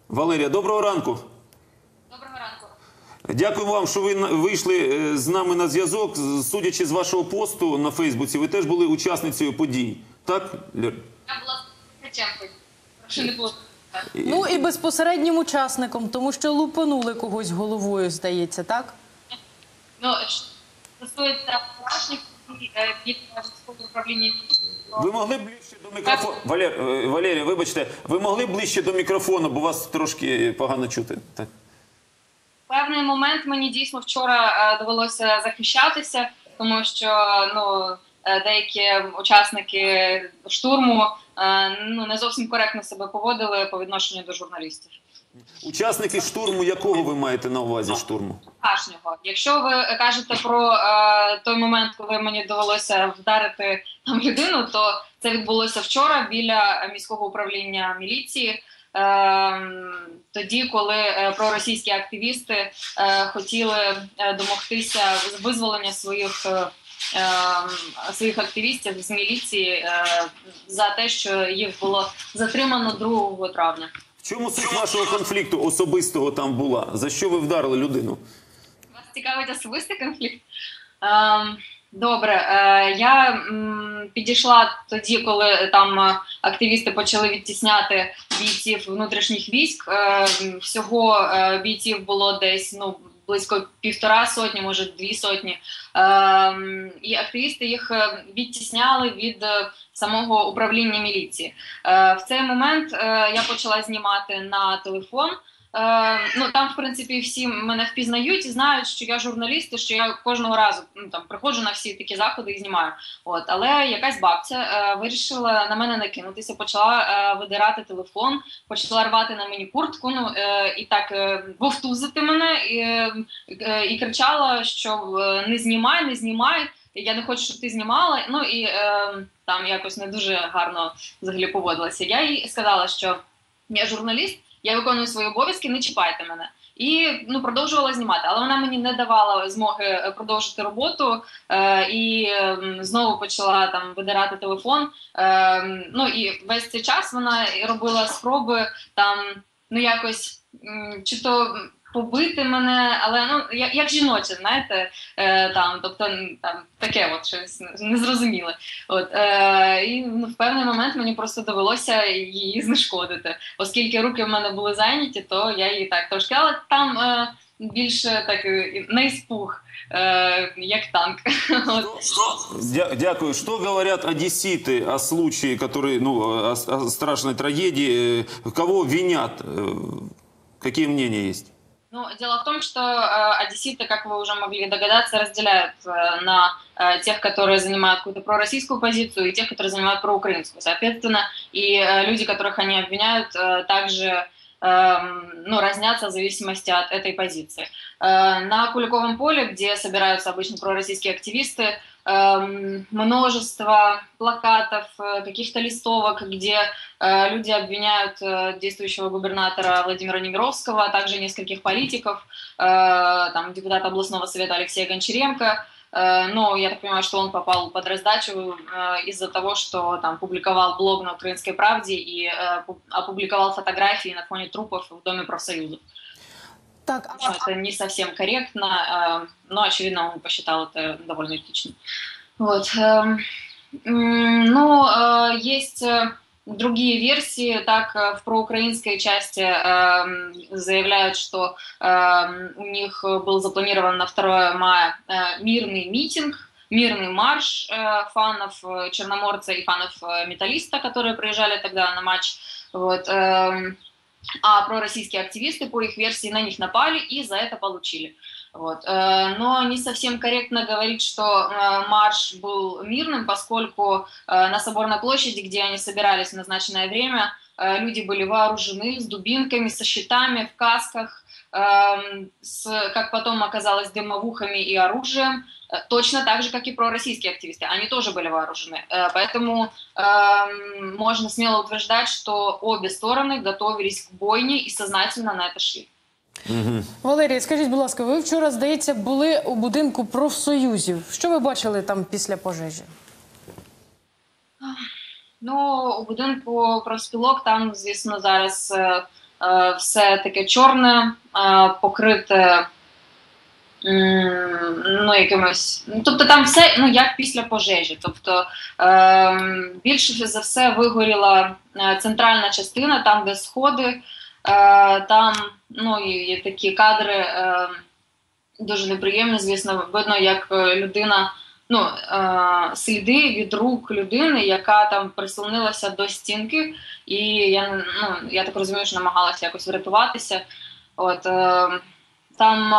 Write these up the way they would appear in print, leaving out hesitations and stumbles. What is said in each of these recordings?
Валерія, доброго ранку. Доброго ранку. Дякую вам, що ви вийшли з нами на зв'язок. Судячи з вашого посту на Фейсбуці, ви теж були учасницею подій. Так, Лєр? Я була спочатком. Прошу не було. Ну і безпосереднім учасником, тому що лупанули когось головою, здається, так? Ну, що стосується вчорашніх від військового управління. Ви могли б ближче до мікрофону? Валерія, вибачте, ви могли б ближче до мікрофону, бо вас трошки погано чути. Так. В певний момент мені дійсно вчора довелося захищатися, тому що деякі учасники штурму не зовсім коректно себе поводили по відношенню до журналістів. Учасники штурму, якого ви маєте на увазі штурму? Вчорашнього. Якщо ви кажете про той момент, коли мені довелося вдарити там людину, то це відбулося вчора біля міського управління міліції. Тоді, коли проросійські активісти хотіли домогтися визволення своїх активістів з міліції за те, що їх було затримано 2 травня. В чому суть вашого конфлікту особистого там була? За що ви вдарили людину? Вас цікавить особистий конфлікт? Добре, я підійшла тоді, коли там активісти почали відтісняти бійців внутрішніх військ. Всього бійців було десь близько 1,5 сотні, може 2 сотні. І активісти їх відтісняли від самого управління міліції. В цей момент я почала знімати на телефон. Там, в принципі, всі мене впізнають і знають, що я журналіст, і що я кожного разу приходжу на всі такі заходи і знімаю. Але якась бабця вирішила на мене накинутися, почала видирати телефон, почала рвати на мені куртку, і так вовтузити мене, і кричала, що не знімай, я не хочу, щоб ти знімала, і там якось не дуже гарно взагалі поводилася. Я їй сказала, що я журналіст, я виконую свої обов'язки, не чіпайте мене. І продовжувала знімати. Але вона мені не давала змоги продовжити роботу і знову почала там видирати телефон. І весь цей час вона робила спроби там, якось, чи то побити мене, але як жіноче, знаєте, тобто таке от щось незрозуміле. І в певний момент мені просто довелося її знешкодити. Оскільки руки в мене були зайняті, то я її так трошки, але там більше так на іспух, як танк. Дякую. Что говорят одесситы о случае, который, о страшной трагедии? Кого винят? Какие мнения есть? Дело в том, что одесситы, как вы уже могли догадаться, разделяют на тех, которые занимают какую-то пророссийскую позицию, и тех, которые занимают проукраинскую. Соответственно, и люди, которых они обвиняют, также разнятся в зависимости от этой позиции. На Куликовом поле, где собираются обычно пророссийские активисты, множество плакатов, каких-то листовок, где люди обвиняют действующего губернатора Владимира Немировского, а также нескольких политиков, депутата областного совета Алексея Гончаренко. Но я так понимаю, что он попал под раздачу из-за того, что там публиковал блог на «Украинской правде» и опубликовал фотографии на фоне трупов в Доме профсоюзов. Так, это не совсем корректно, но, очевидно, он посчитал это довольно этичным. Есть другие версии. Так, в проукраинской части заявляют, что у них был запланирован на 2 мая мирный митинг, мирный марш фанов Черноморца и фанов Металлиста, которые приезжали тогда на матч. А пророссийские активисты, по их версии, на них напали и за это получили. Но не совсем корректно говорить, что марш был мирным, поскольку на Соборной площади, где они собирались в назначенное время, люди были вооружены с дубинками, со щитами, в касках, как потом оказалось, дымовухами и оружием, точно так же, как и пророссийские активисты. Они тоже были вооружены. Поэтому можно смело утверждать, что обе стороны готовились к бойне и сознательно на это шли. Валерія, скажіть, будь ласка, ви вчора, здається, були у будинку профсоюзів. Що ви бачили там після пожежі? У будинку профспілок там, звісно, зараз все таке чорне, покрите ну, якимось. Ну, тобто там все як після пожежі. Тобто більше за все вигоріла центральна частина, там, де сходи, там і такі кадри дуже неприємні, звісно, видно, як людина. Сліди від рук людини, яка там прислонилася до стінки, і я так розумію, що намагалася якось врятуватися. Там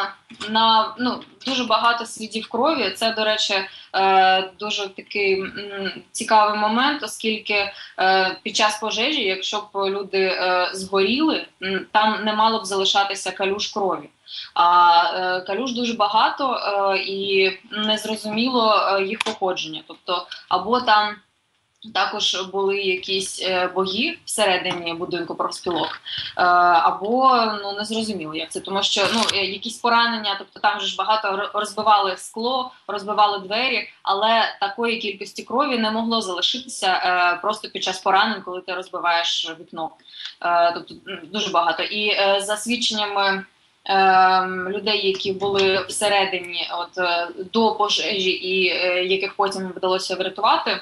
дуже багато слідів крові. Це, до речі, дуже такий цікавий момент, оскільки під час пожежі, якщо б люди згоріли, там не мало б залишатися калюж крові. А калюж дуже багато і незрозуміло їх походження. Тобто, або там також були якісь бої всередині будинку профспілок, або незрозуміло, як це, тому що якісь поранення, тобто там же ж багато розбивали скло, розбивали двері, але такої кількості крові не могло залишитися просто під час поранень, коли ти розбиваєш вікно. Тобто дуже багато. І за свідченнями людей, які були всередині до пожежі і яких потім вдалося врятувати,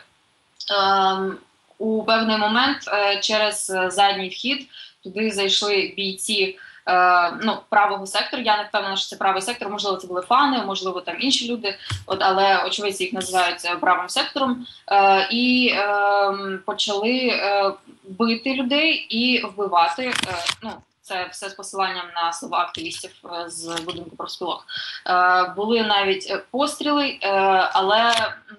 у певний момент через задній вхід туди зайшли бійці правого сектору. Я не впевнена, що це правий сектор, можливо, це були фани, можливо, там інші люди, але очевидці їх називають правим сектором, і почали бити людей і вбивати. Це все з посиланням на слова активістів з будинку профспілок. Були навіть постріли, але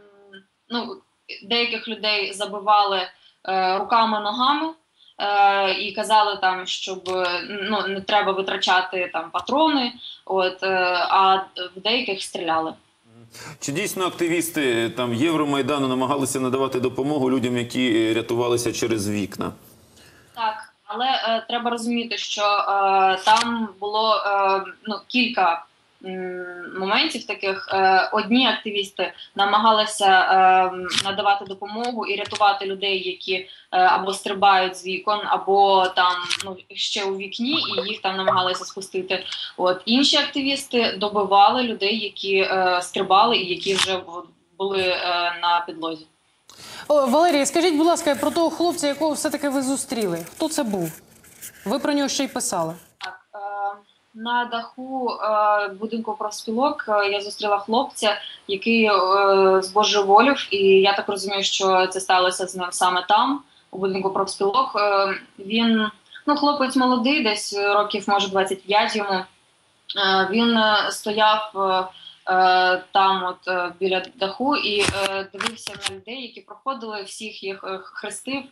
деяких людей забивали руками, ногами і казали там, щоб не треба витрачати там патрони, а в деяких стріляли. Чи дійсно активісти там Євромайдану намагалися надавати допомогу людям, які рятувалися через вікна? Так. Але треба розуміти, що там було кілька моментів таких. Одні активісти намагалися надавати допомогу і рятувати людей, які або стрибають з вікон, або там ще у вікні, і їх там намагалися спустити. Інші активісти добивали людей, які стрибали і які вже були на підлозі. Валерія, скажіть, будь ласка, про того хлопця, якого все-таки ви зустріли. Хто це був? Ви про нього ще й писали. Так, на даху будинку профспілок я зустріла хлопця, який збожеволів, і я так розумію, що це сталося з ним саме там, у будинку профспілок. Він, хлопець молодий, десь років, може, 25 йому. Він стояв там біля даху і дивився на людей, які проходили, всіх їх хрестив,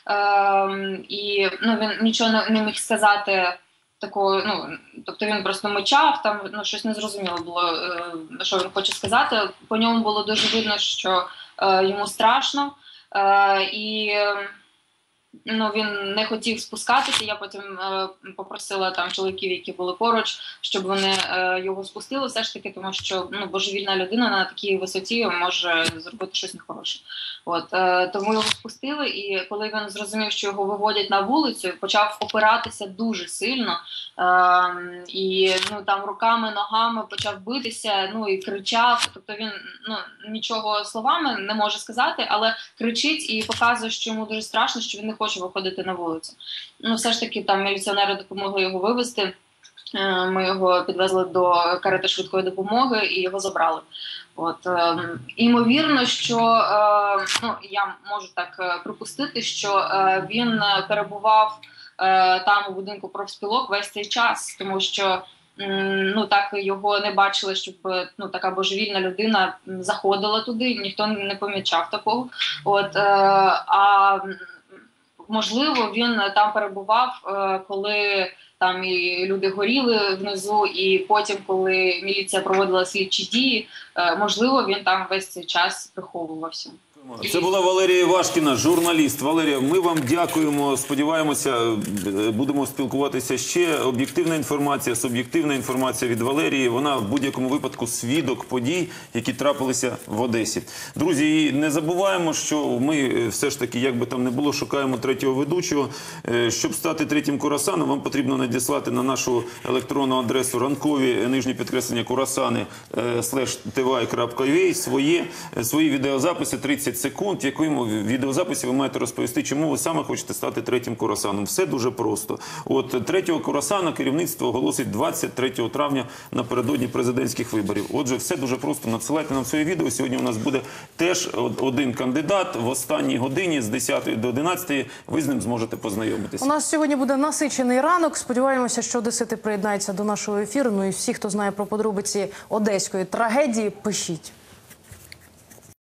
і він нічого не міг сказати такого, тобто він просто мовчав, там щось незрозуміло було, що він хоче сказати. По ньому було дуже видно, що йому страшно, і він не хотів спускатися. Я потім попросила там чоловіків, які були поруч, щоб вони його спустили все ж таки, тому що божевільна людина на такій висоті може зробити щось нехороше. Тому його спустили, і коли він зрозумів, що його виводять на вулицю, почав опиратися дуже сильно, і там руками, ногами почав битися, і кричав. Тобто він нічого словами не може сказати, але кричить і показує, що йому дуже страшно, що він не хоче виходити на вулицю. Все ж таки там міліціонери допомогли його вивезти. Ми його підвезли до карети швидкої допомоги і його забрали. Імовірно, що я можу так припустити, що він перебував там у будинку профспілок весь цей час, тому що так його не бачили, щоб така божевільна людина заходила туди, ніхто не помічав такого. А можливо, він там перебував, коли там і люди горіли внизу, і потім, коли міліція проводила слідчі дії, можливо, він там весь цей час приховувався. Це була Валерія Івашкіна, журналіст. Валерія, ми вам дякуємо, сподіваємося, будемо спілкуватися ще. Об'єктивна інформація, суб'єктивна інформація від Валерії. Вона в будь-якому випадку свідок подій, які трапилися в Одесі. Друзі, і не забуваємо, що ми все ж таки, як би там не було, шукаємо третього ведучого. Щоб стати третім курасаном, вам потрібно надіслати на нашу електронну адресу ранкові_kurasani/tv.ua свої відеозаписи 30 секунд, в якому відеозаписі ви маєте розповісти, чому ви саме хочете стати третім курасаном. Все дуже просто. От третього курасана керівництво оголосить 23 травня напередодні президентських виборів. Отже, все дуже просто. Надсилайте нам своє відео. Сьогодні у нас буде теж один кандидат. В останній годині з 10 до 11 ви з ним зможете познайомитися. У нас сьогодні буде насичений ранок. Сподіваємося, що одесити приєднаються до нашого ефіру. Ну і всі, хто знає про подробиці одеської трагедії, пишіть.